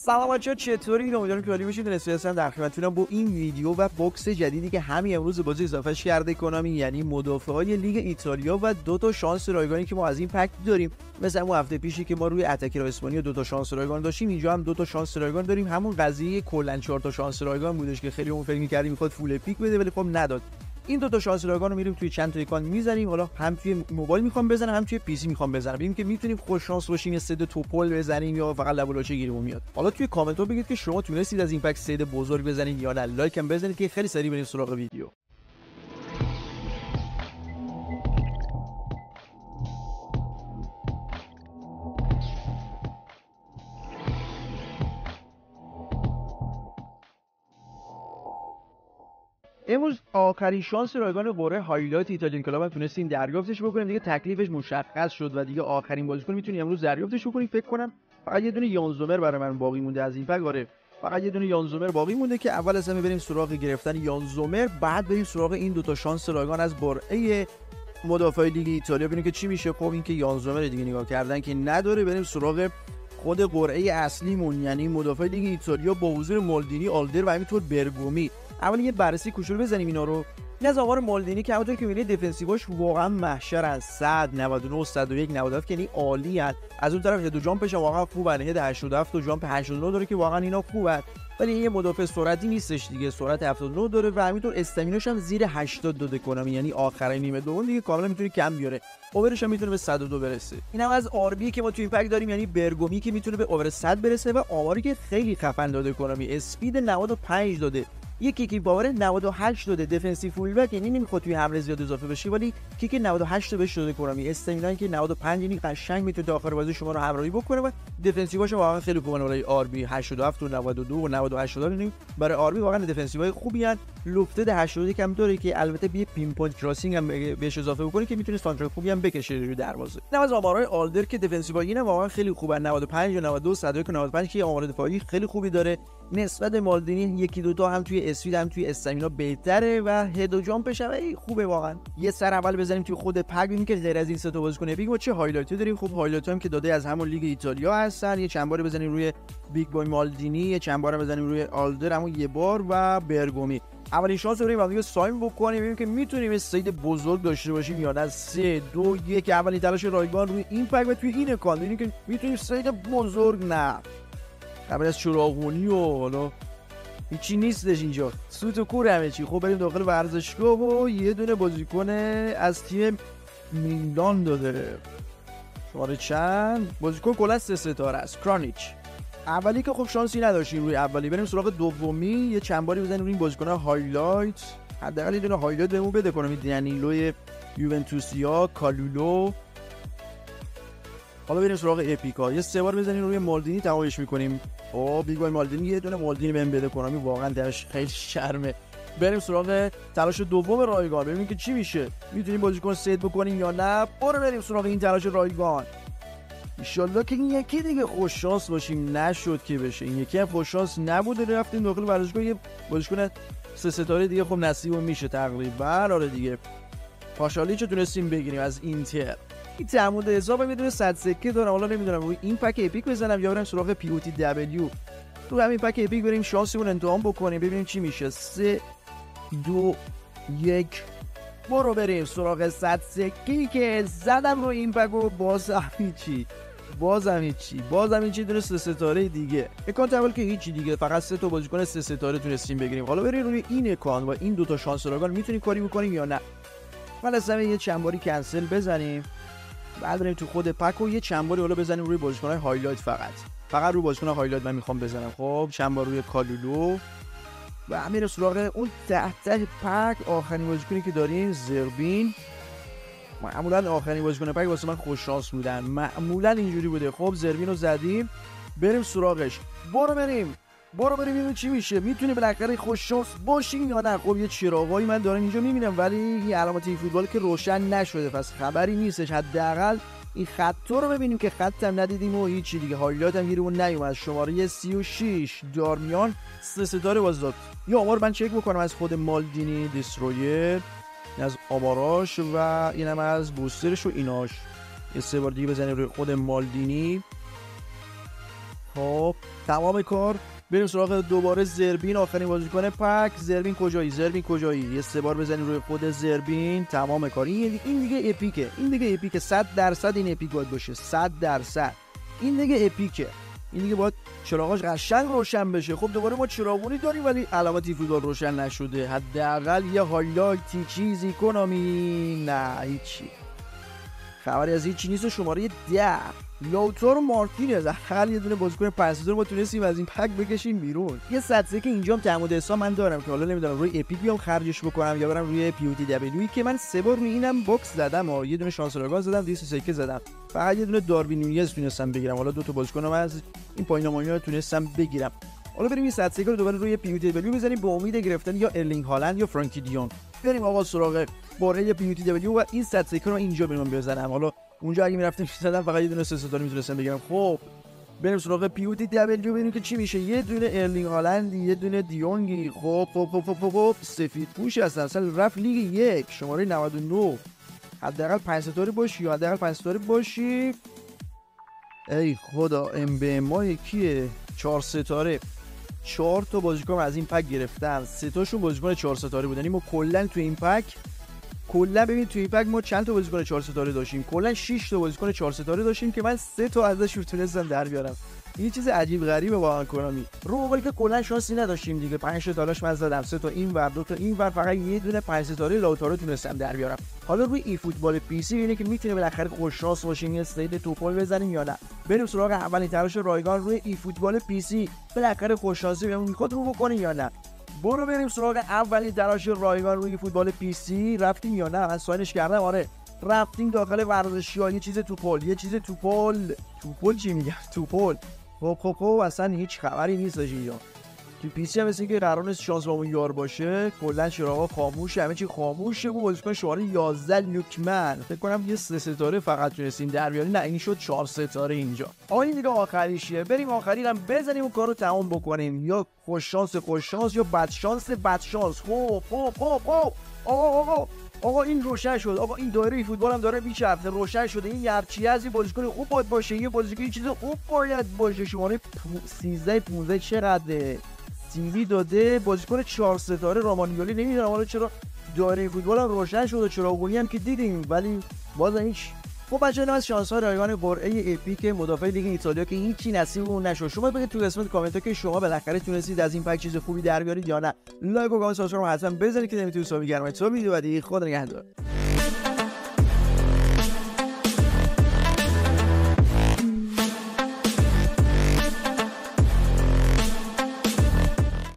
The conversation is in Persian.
سلام بچه‌ها، چطورید؟ امیدوارم که عالی باشید. نسبت هستم در خدمتتونم با این ویدیو و باکس جدیدی که همین امروز بازی اضافهش کرده کنامی، یعنی مدافعای لیگ ایتالیا و دو تا شانس رایگانی که ما از این پک داریم. مثلا اون هفته پیشی که ما روی اتکر اسپانیا دو تا شانس رایگان داشتیم، اینجا هم دو تا شانس رایگان داریم. همون قضیه کلا 4 تا شانس رایگان بودش که خیلی اون فکر می‌کردیم می‌خواد فول پیک بده ولی خب نداد. این دو تا شانس رایگان رو میریم توی چند تا اکانت میزنیم. حالا هم توی موبایل میخوام بزنم، هم توی پی سی میخوام بزنم. ببینیم که میتونیم خوش شانس باشیم یا سد توپل بزنیم یا فقط لبولاچه گیرمون میاد. حالا توی کامنت ها بگید که شما تونستید از این پک سد بزرگ بزنید یا نه. لایک هم بزنید که خیلی سریع بریم سراغ ویدیو. امروز آخرین شانس رایگان قرعه هایلایت ایتالیان کلاب هم تونستیم دریافتش بکنیم. دیگه تکلیفش مشخص شد و دیگه آخرین بازیکن میتونیم امروز دریافتش بکنیم. فکر کنم فقط یه دونه یانزومر برای من باقی مونده از این پک. آره فقط یه دونه یانزومر باقی مونده که اول از همه بریم سراغ گرفتن یانزومر، بعد بریم سراغ این دو تا شانس رایگان از قرعه مدافع لیگ ایتالیا ببینیم که چی میشه. خب این که یانزومر دیگه نگاه کردن که نداره. بریم سراغ خود قرعه اصلیمون، یعنی مدافع لیگ ایتالیا با حضور مالدینی، آلدر و همینطور برگومی. اول یه بررسی کوچولو بزنیم اینا رو. این از آمار مالدینی که همونطور که می‌بینید دفنسیواش واقعا محشرن. 100 99 101 97 یعنی عالی ان. از اون طرف دو جامپش واقعا خوبن. هد 87 و جامپ 89 داره که واقعا اینا خوبن. ولی این یه مدافع سرعتی نیستش دیگه. سرعت 79 داره و همینطور استامیناش هم زیر 80 داده کنم، یعنی آخرین نیمه دوم دیگه کاملا میتونه کم بیاره. اوورش هم میتونه به 102 برسه. اینم از آربی که ما تو این پک داریم، یعنی برگومی که میتونه به اوور 100 برسه و آماری که خیلی خفن داده کنم. اسپید 95 داده، یک کیک پاور 98 داده، دفنسیو فول بک یعنی نمیخواد توی حمله زیاد اضافه بشه ولی کیک 98 بهش داده کنم. استامینای که 95 یعنی قشنگ میتونه تا آخر بازی شما رو همراهی بکنه و دفنسیوش واقعا خیلی خوبه. برای آر بی 87 و 92 و 98 دادن برای آر بی واقعا دفنسیوهای خوبی ان. لوفتد 81 هم داره که البته بی پین پوینت کراسینگ هم بهش اضافه بکنه که میتونه سانتر خوبی هم بکشه روی دروازه. نه از آمارهای آلدر که دفنسیوهای اینا واقعا خیلی خوبه. 95 و 92 101 و 95 که آمار دفاعی خیلی خوبی داره. نسبت مالدینی یکی دو تا هم توی اسپید هم توی استامینا بهتره و هد و جامپش هم خوبه واقعا. یه سر اول بزنیم توی خود پک ببینیم که غیر از این سه تا بازیکن اپیک ما چه هایلایتی داریم. خب هایلایت هم که داده از همون لیگ ایتالیا هستن. یه چند بار بزنیم روی بیگ بای مالدینی، یه چند بار بزنیم روی آلدر همون یه بار و برگومی. اولین شانس رو بریم سایم بکنیم ببینیم که میتونیم استید بزرگ داشته باشیم یا نه. 3 2 1 اولین تلاش رایگان روی این پک و توی این اکانت ببینیم که میتونیم استید بزرگ نه قبل از چراغونی و حالا هیچی نیستش اینجا، سوت و کور همه چی. خب بریم داخل ورزشگاه و یه دونه بازیکن از تیم میلان داده. شماره چند بازیکن کلا 3 ستاره است، کرانیچ. اولی که خب شانسی نداشتیم روی اولی. بریم سراغ دومی، یه چند باری بزنیم روی این بازیکن هایلایت. حداقل یه دونه هایلایت بهمون بده کنم. دنیلو یوونتوسیا، کالولو. حالا بریم سراغ اپیکا، یه 3 بار بزنیم روی مالدینی تمامش میکنیم. بیگ بای مالدینی یه دونه مالدینی بهم بده کنم، واقعا درش خیلی شرمه. بریم سراغ تلاش دوم رایگان ببینیم که چی میشه. میتونیم بازیکن سید بکنیم یا نه. بریم سراغ این تلاش رایگان. ان شاءالله که این یکی دیگه خوش شانس باشیم. نشد که بشه. این یکی هم خوش شانس نبوده. رفتیم داخل ورزشگاه یه بازیکن 3 ستاره دیگه خب نصیبمون میشه تقریبا. آره دیگه پاشالی چه تونستیم بگیریم از اینتر. این تعامل حساب هم یه دونه 100 سکه دارم. حالا نمیدونم روی این پک اپیک بزنم یا برم سراغ پی او تی دبلیو. تو همین پک اپیک بریم شانسمون امتحان بکنیم ببینیم چی میشه. 3 2 1 بریم سراغ 100 سکه که زدم رو این پک و بازم هیچی دونه 3 ستاره دیگه. اکانت اول که هیچی دیگه، فقط 3 تا بازیکن 3 ستاره تونستیم بگیریم. حالا بریم روی این اکانت و این دو تا شانس رایگان میتونیم کاری بکنیم یا نه. من اصلا یه چند باری کنسل بزنیم، بعد بریم تو خود پک و یه چند باری حالا بزنیم روی بازیکن‌های هایلایت. فقط روی بازیکن‌های هایلایت من میخوام بزنم. خب چند بار روی کالولو و همین سراغ اون تحت پک. آخرین بازیکنی که داریم زربین. معمولا آخرین بازیکن پک واسه من خوش شانس بودن، معمولا اینجوری بوده. خب زربین رو زدیم، بریم سراغش. برو بریم ببینیم چی میشه. میتونه بالاخره خوش شانس باشیم یا نه. خب یه چراغایی من دارم اینجا میبینم ولی این علامت این فوتبال که روشن نشده، پس خبری نیستش. حداقل این خطا رو ببینیم که خطم ندیدیم و هیچی دیگه. هایلایت هم گیرمون نیومد. شماره 36 دارمیان 3 ستاره باز داد. یا آمار من چک بکنم از خود مالدینی دیسترویر، از آماراش و اینم از بوسترش و ایناش. یه 3 بار دیگه بزنیم روی خود مالدینی. خب تمام کار. بریم سراغ دوباره زربین، آخرین بازیکن پک. زربین کجایی؟ یه 3 بار بزنیم روی خود زربین. تمام کار. این دیگه اپیکه. این دیگه 100% این اپیک باید باشه. 100%. این دیگه اپیکه. این دیگه باید چراغاش قشنگ روشن بشه. خب دوباره ما چراغونی داریم ولی علامتی فوتبال روشن نشده. حداقل یه هایلایتی چیزی کنامی. نه هیچی. خبری از هیچی نیست. و شماره 10 لوتارو مارتینز، حداقل یه دونه بازیکن پس‌دور ما تونستیم از این پک بکشیم بیرون. یه صدسه که اینجام تعمد حساب من دارم که حالا نمیدونم روی اپیک بیام خرجش بکنم یا برم روی پی او تی دبلیو که من 3 بار روی اینم باکس زدم. یه دونه شانس راگان زدم، 203 زدم. فقط یه دونه داروین نونیز تونستم بگیرم. حالا 2 تا بازیکنم از این پایین‌ها تونستم بگیرم. حالا بریم این صدسه رو دوباره روی پی او تی دبلیو بزنیم به امید گرفتن یا ارلینگ هالند یا فرانکی دیون. بریم آقا سراغ باره پی او تی دبلیو و این صدسه رو اینجا بریم بزنم. حالا اونجا اگه میرفتم می‌زدم فقط یه دونه 3 ستاره میتونستم بگیرم. خب بریم سراغ پی او تی دبلیو ببینیم که چی میشه. یه دونه ارلینگ هالند، یه دونه دیونگی. خب سفید پوش هستن. اصلا رفت لیگ 1 شماره 99. حداقل 5 ستاره باشی یا حداقل 5 ستاره باشی. ای خدا ام بی ما کیه؟ 4 ستاره. 4 تا بازیکن از این پک گرفتم. 3 تاشون بازیکن 4 ستاره بودن. ما کلا تو این پک ببین تو این پک ما چند تا بازیکن 4 ستاره داشتیم. کلا 6 تا بازیکن 4 ستاره داشتیم که من 3 تا ازش تونستم در بیارم. این چیز عجیب غریبه واقعا کنامی. رو موقعی که کلا شانسی نداشتیم دیگه. 5 تا تالاش من زدم، 3 تا این ور 2 تا این ور، فقط یه دونه 5 ستاره لوتارو تونستم در بیارم. حالا روی ای فوتبال پی سی اینه که میتونه بالاخره خوش شانس باشیم یه استید توپول بزنیم یا نه. بریم سراغ اولین تلاش رایگان روی ای فوتبال پی سی. بالاخره خوش شانسی بهمون میخواد رو بکنیم یا نه. برو بریم سراغ اولین تلاش رایگان روی فوتبال پی سی. رفتیم یا نه؟ من ساینش کردم. آره رفتیم داخل ورزشی‌ها. یه چیز توپول چی میگم؟ توپول. خب اصلا هیچ خبری نیستش اینجا. تو پی سی هم مثل اینکه قرار نیست شانس با اون یار باشه. کلا چراغا خاموشه، همه چی خاموشه. و بازیکن شماره 11 لوکمن، فکر کنم یه 3 ستاره فقط تونستیم در بیاریم. نه این شد 4 ستاره اینجا. این دیگه آخریشه. بریم آخری هم بزنیم و کارو تمام بکنیم. یا خوش شانس یا بد شانس. آقا این روشن شد. آقا این دایره فوتبال هم داره میچرخه. روشن شده. این هرچی از این بازیکن خوب باید باشه. یه بازیکن چیز خوب باید باشه. شماره 13 15 چقدره؟ سیوی داده. بازیکن 4 ستاره رامانیولی. نمیدونم حالا چرا دایره فوتبال هم روشن شد و چراغونی هم که دیدیم ولی باز هیچ. خب بچه‌ها از شانس‌های رایگان قرعه اپیک مدافع لیگ ایتالیا که هیچی نصیبمون نشد. شما بگید تو قسمت کامنت‌ها که شما بالاخره تونستید از این پک چیز خوبی در بیارید یا نه. لایک و کامنت رو حتما بزنید که نمیتونید حسابی گرمه تو ویدیو بعدی. خدا نگهدار.